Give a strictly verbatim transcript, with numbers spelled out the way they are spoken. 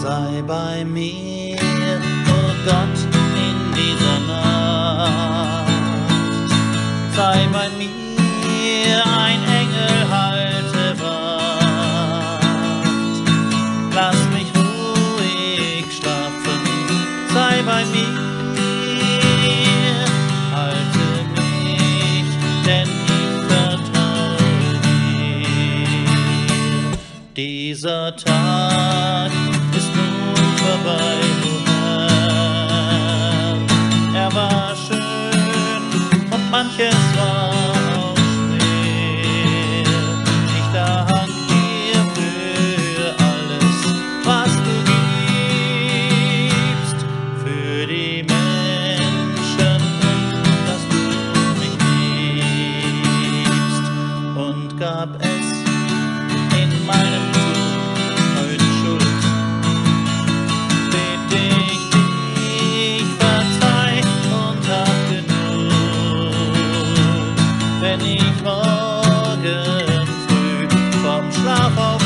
sei bei mir, oh Gott, in dieser Nacht. Sei bei mir, ein Engel, halte Wacht. Lass mich ruhig schlafen, sei bei mir, halte mich, denn ich vertraue dir. Dieser Tag ist nun vorbei, o Herr. Er war schön und manches war auch schwer. Ich dank dir für alles, was du gibst, für die Menschen und dass du mich liebst. Und gab es in meinem wenn ich morgen früh vom Schlaf auf